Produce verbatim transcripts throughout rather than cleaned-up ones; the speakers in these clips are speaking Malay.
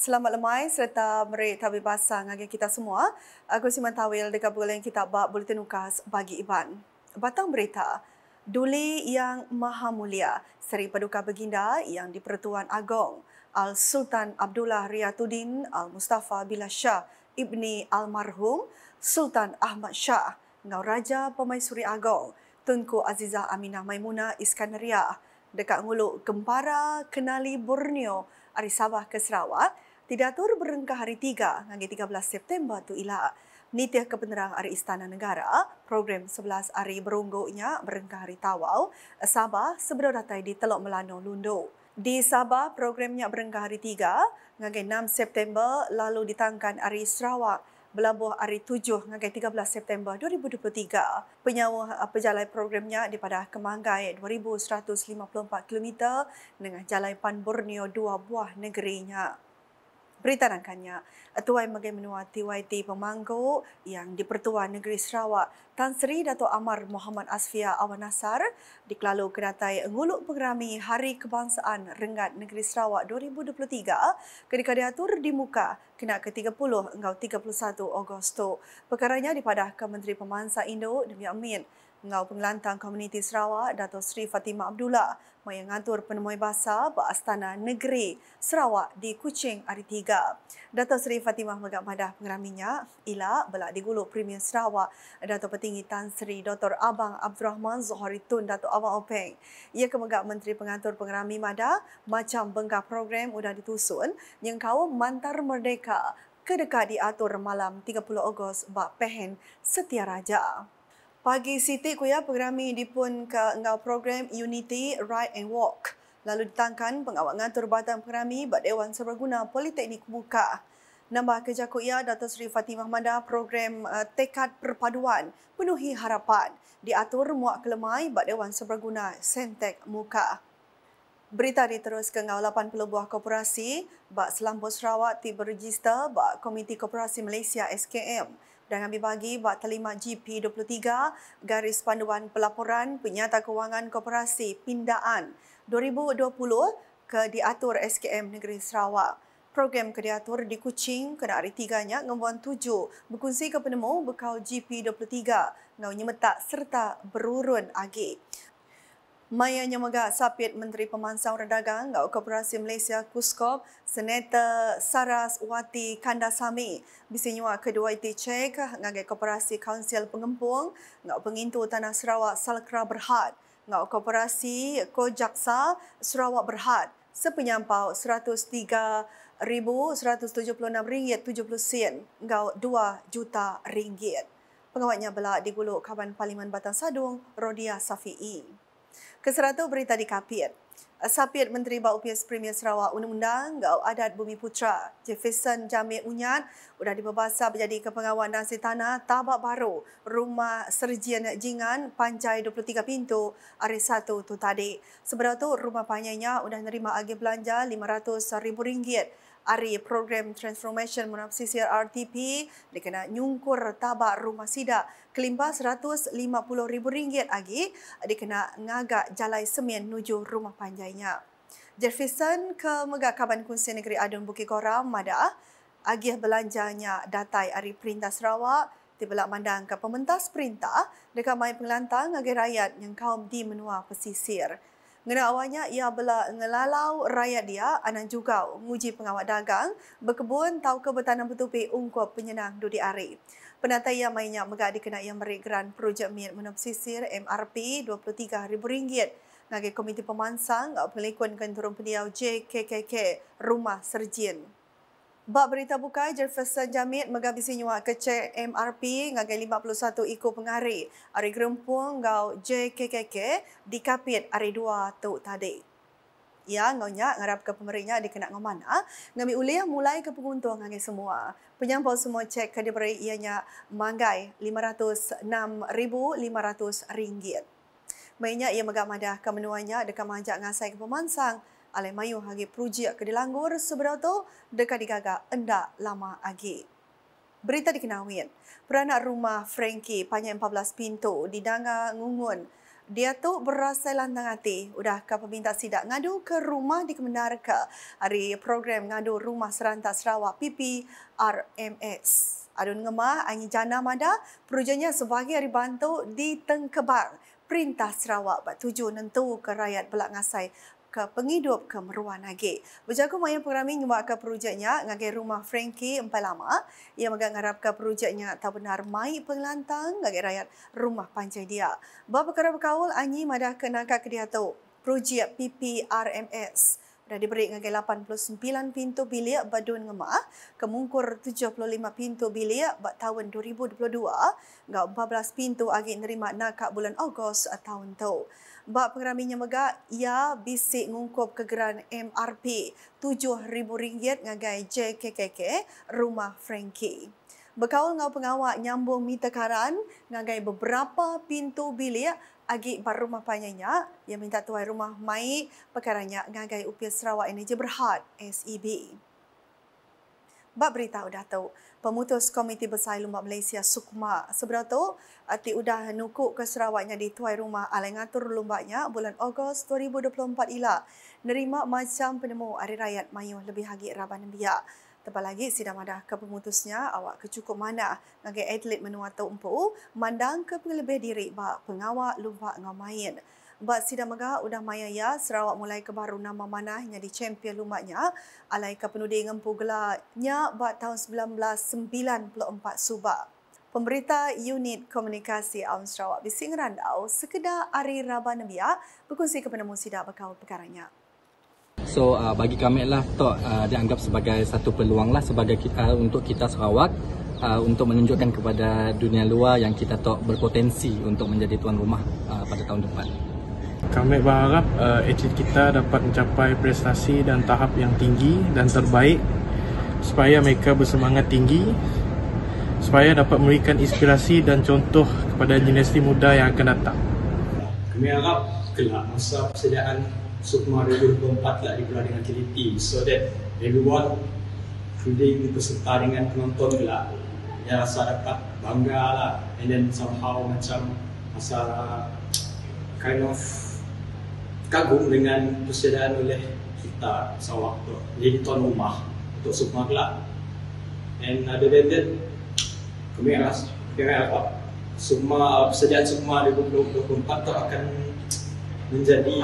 Selamat lemai serta merik tabir basah ngagi kita semua. Aku Siman Tawil dekat bulan kita bak Buletin Ukas bagi Iban. Batang berita, Duli Yang Maha Mulia, Seri Paduka Baginda yang di-Pertuan Agong, Al-Sultan Abdullah Riyatuddin Al-Mustafa Billah Shah Ibni Almarhum Sultan Ahmad Shah, Ngau Raja Pemaisuri Agong, Tunku Azizah Aminah Maimunah Iskandariah, dekat nguluk Gempara Kenali Borneo, Ari Sabah ke Sarawak, didatur berengkah hari tiga hingga tiga belas September tu ila. Nitiah Kepenerang Hari Istana Negara, program sebelas hari berungguknya berengkah hari Tawau, Sabah sebelum datai di Teluk Melano, Lundo. Di Sabah, programnya berengkah hari tiga hingga enam September, lalu ditangkan hari Sarawak berlabuh hari tujuh hingga tiga belas September dua ribu dua puluh tiga. Penyawa pejalan programnya daripada Kemanggai dua ribu seratus lima puluh empat kilometer dengan Jalan Pan Borneo dua buah negerinya. Berita rangkanya, Tuai Magai Menua T Y T Pemanggu yang di-Pertuan Negeri Sarawak, Tan Sri Dato' Amar Muhammad Asfia Awan Nasar, dikelalu kedatai nguluk pengerami Hari Kebangsaan Rengat Negeri Sarawak dua ribu dua puluh tiga, ketika diatur di muka kena ke tiga puluh hingga tiga puluh satu Ogos tu. Perkaranya dipadahkan Menteri Pemansa Indo Demi Amin, Ngau Pengelantang Komuniti Sarawak Dato' Sri Fatimah Abdullah yang ngatur penemui bahasa ke Astana Negeri Sarawak di Kuching hari tiga. Dato' Sri Fatimah megak madah pengeraminya ila belak diguluk Premier Sarawak Dato' Petinggi Tan Sri Doktor Abang Abdul Rahman Zohari Tun Dato' Abang Openg. Ia kemegak Menteri Pengatur Pengerami madah macam bengkah program udah ditusun yang kau Mantar Merdeka kedekat diatur malam tiga puluh Ogos bak Pehen Setia Raja. Pagi Siti kuya pengerami dipun ke ngau program Unity Ride and Walk. Lalu ditangkan pengawal ngatur batang pengerami bak Dewan Serbaguna Politeknik Muka. Nambah kerja kuya Dato' Sri Fatimah Madah program uh, Tekad Perpaduan Penuhi Harapan diatur muak kelemai bak Dewan Serbaguna Sentek Muka. Berita diterus ke ngau lapan puluh buah korporasi bak Selampur Sarawak ti berregister bak Komiti Korporasi Malaysia S K M dan ambil bagi bak Talimat G P dua puluh tiga Garis Panduan Pelaporan Penyata Kewangan Korporasi Pindaan dua ribu dua puluh ke diatur S K M Negeri Sarawak. Program ke diatur di Kuching kena hari tiganya ngembuan tujuh berkongsi ke penemu bekal G P dua puluh tiga ngau nyemetak serta berurun agi. Mayanya megak sapit Menteri Pemansang Orang Dagang ngau Korporasi Malaysia Kuskop Seneta Saraswati Kandasamy bisi nyua kedua iti cek ngagai Korporasi Kaunsil Pengempung ngau pengintu Tanah Sarawak Salkra Berhad ngau Korporasi Kojaksa Sarawak Berhad sepenyampau seratus tiga ribu seratus tujuh puluh enam ringgit tujuh puluh sen ngau dua juta ringgit. Pengawatnya belak diguluk Kawan Parlimen Batang Sadung Rodia Safi'i. Keseratu berita di Kapit. Sapit Menteri Bau P S Premier Sarawak Undang-Undang Gau Adat Bumi Putra Jefferson Jamil Unyat sudah dibebasa menjadi kepengawal nasib tanah tabak baru Rumah Serjian Jingan Panjai dua puluh tiga pintu hari satu tu tadi. Sebenarnya tu rumah panjainya sudah menerima agi belanja lima ratus ribu ringgit. Hari program Transformation Munafsisir R T P dikena nyungkur tabak rumah sidak kelimpah seratus lima puluh ribu ringgit lagi dikena ngagak jalai semen nuju rumah panjainya. Jefferson ke megak Kaban Kunsi Negeri Adun Bukit Koram madah agih belanjanya datai hari Perintah Sarawak tibelak mandang ke pementas perintah dekat mai pengelantang agih rakyat yang kaum di menua pesisir. Ngena awalnya ia bela ngelalau rakyat dia anan juga nguji pengawal dagang berkebun tau ke bertanam betupi ungkup penyenang dudi ari. Penatai yang mainnya megak dikenai yang beri geran projek Mir Menua Pesisir M R P dua puluh tiga ribu ringgit ngagi Komiti Pemansang pengelikuan Kenturung Pendiau J K K K Rumah Serjin. Bak berita bukai Jefferson Jamil megabisi nyua kecek M R P ngagai lima puluh satu ikut pengari hari gerempung ngau J K K K di Kapit hari dua tu tadi. Ya ngaunya ngarap ke pemerintah dikena ngomana ngami uliah mulai ke penguntung ngagai semua. Penyampau semua cek ke diberi ianya manggai lima ratus enam ribu lima ratus ringgit. Mainnya ia megak madah ke menuanya dekat majak ngasai ke pemansang alai mayu hagi projek ke dilanggur seberau tu dekat digagak endak lama lagi. Berita dikenawin, peranak rumah Frankie panjang empat belas pintu di Danga Ngungun Dia tu berasa lantang hati. Udah ke peminta sidak ngadu ke rumah di Kemenarka hari program ngadu Rumah Serantak Sarawak P P R M S. Adun ngemah angi jana mada perujannya sebagai hari bantu di Tengkebang. Perintah Sarawak buat tuju nentu ke rakyat belak ngasai ke penghidup ke meruan lagi. Berjaga mayang programi nyumbak ke perujaknya ngagai rumah Frankie empat lama. Ia megak ngarap ke perujaknya tak benar mai pengelantang ngagai rakyat rumah panjai dia. Bapa perkara berkaul anyi madah kenaka ke dia tu. Projek P P R M S dah diberi ngagai lapan puluh sembilan pintu bilik badun ngemah, kemungkur tujuh puluh lima pintu bilik bak tahun dua ribu dua puluh dua, ngau empat belas pintu agi nerima nakak bulan Ogos tahun tu. Bak pengeraminya megak, ia bisik ngungkup kegeran M R P tujuh ribu ringgit ngagai J K K K rumah Frankie. Berkaul ngau pengawak nyambung mitakaran ngagai beberapa pintu bilik agi bar rumah panyanya yang minta tuai rumah mai perkaranya ngagai upis Sarawak Energy Berhad S E B. Bak berita udah tahu pemutus Komiti Besar Lumba Malaysia Sukma seberapa tu ati udah nukuk ke Sarawaknya di tuai rumah alai ngatur lumbanya bulan Ogos dua ribu dua puluh empat ila nerima macam penemu hari rakyat mayu lebih hagi raban biak. Tepal lagi sidang madah ke pemutusnya awak kecukup mana ngagai atlet menua tu empu mandang ke pengelebih diri bak pengawak lumba ngamain. Bak sidang megah udah maya ya Sarawak mulai ke baru nama manahnya di champion lumbanya alai ke penudi ngempu gelarnya bak tahun seribu sembilan ratus sembilan puluh empat subak. Pemberita Unit Komunikasi Awam Sarawak bising randau sekedar hari raban biak berkongsi ke penemu sidang berkau perkaranya. So uh, bagi kami lah tok uh, dianggap sebagai satu peluang lah sebagai kita, uh, untuk kita Sarawak uh, untuk menunjukkan kepada dunia luar yang kita tok berpotensi untuk menjadi tuan rumah uh, pada tahun depan. Kami berharap uh, atlet kita dapat mencapai prestasi dan tahap yang tinggi dan terbaik supaya mereka bersemangat tinggi, supaya dapat memberikan inspirasi dan contoh kepada generasi muda yang akan datang. Kami harap kelak masa persediaan Sukma dua ribu dua puluh empat lah digelar dengan teliti so that everyone including peserta dengan penonton kelak dia rasa dapat bangga lah, and then somehow macam rasa kind of kagum dengan persediaan oleh kita Sarawak tu jadi tuan rumah untuk Sukma kelak. And other than that kami rasa kami harap Sukma persediaan Sukma dua ribu dua puluh empat tu akan menjadi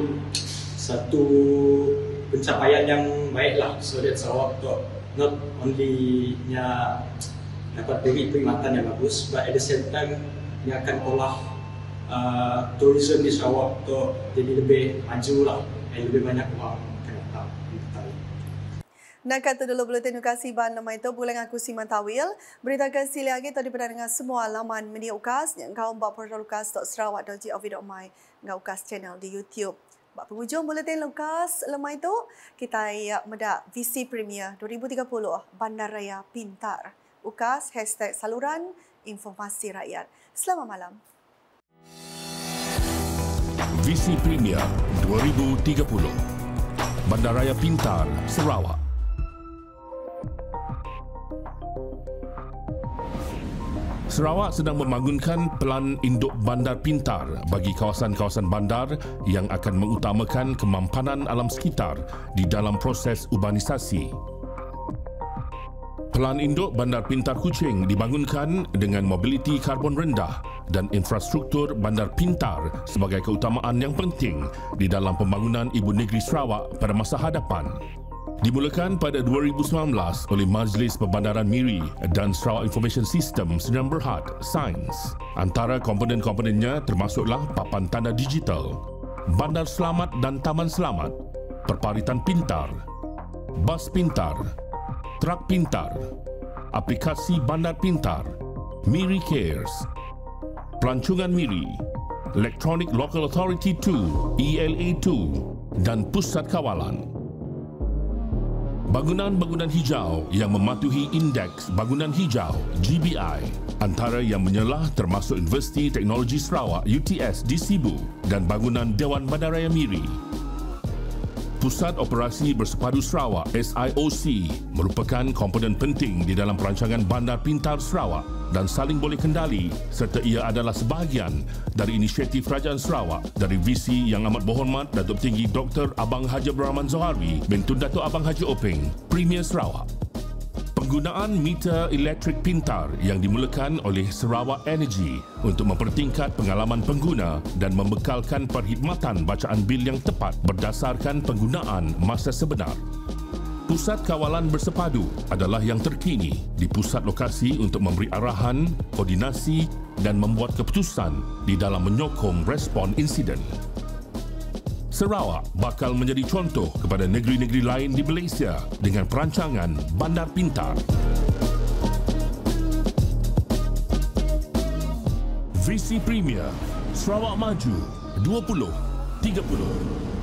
satu pencapaian yang baiklah so that Sarawak tu not only nya dapat beri perkhidmatan yang bagus but at the same time dia akan olah uh, tourism di Sarawak tu jadi lebih maju lah dan lebih banyak orang akan datang. Nak kata dulu buletin edukasi ban nama itu bulan aku Siman Tawil. Berita kasih lagi tadi pada dengan semua laman media ukas yang kau buat portal ukas dot sarawak dot gov dot my ngau ukas channel di YouTube. Bak penghujung buletin ukas lemah itu kita ya medak V C Premier dua ribu tiga puluh Bandaraya Pintar. Ukas hashtag saluran informasi rakyat. Selamat malam. V C Premier dua ribu tiga puluh Bandaraya Pintar Sarawak. Sarawak sedang membangunkan pelan induk bandar pintar bagi kawasan-kawasan bandar yang akan mengutamakan kemampanan alam sekitar di dalam proses urbanisasi. Pelan induk bandar pintar Kuching dibangunkan dengan mobiliti karbon rendah dan infrastruktur bandar pintar sebagai keutamaan yang penting di dalam pembangunan ibu negeri Sarawak pada masa hadapan. Dimulakan pada dua ribu sembilan belas oleh Majlis Pembandaran Miri dan Sarawak Information System Sdn Berhad Sains. Antara komponen-komponennya termasuklah papan tanda digital, bandar selamat dan taman selamat, perparitan pintar, bas pintar, trak pintar, aplikasi bandar pintar, Miri Cares, pelancongan Miri, Electronic Local Authority dua E L A dua dan pusat kawalan. Bangunan-bangunan hijau yang mematuhi Indeks Bangunan Hijau G B I antara yang menyelah termasuk Universiti Teknologi Sarawak U T S di Sibu dan bangunan Dewan Bandaraya Miri. Pusat Operasi Bersepadu Sarawak S I O C merupakan komponen penting di dalam perancangan Bandar Pintar Sarawak dan saling boleh kendali serta ia adalah sebahagian dari inisiatif Kerajaan Sarawak dari visi yang amat berhormat Datuk Tinggi Doktor Abang Haji Abdul Rahman Zohari bintun Datuk Abang Haji Openg, Premier Sarawak. Penggunaan meter elektrik pintar yang dimulakan oleh Sarawak Energy untuk mempertingkat pengalaman pengguna dan membekalkan perkhidmatan bacaan bil yang tepat berdasarkan penggunaan masa sebenar. Pusat Kawalan Bersepadu adalah yang terkini di pusat lokasi untuk memberi arahan, koordinasi dan membuat keputusan di dalam menyokong respon insiden. Sarawak bakal menjadi contoh kepada negeri-negeri lain di Malaysia dengan perancangan Bandar Pintar. Visi Premier Sarawak Maju dua puluh tiga puluh.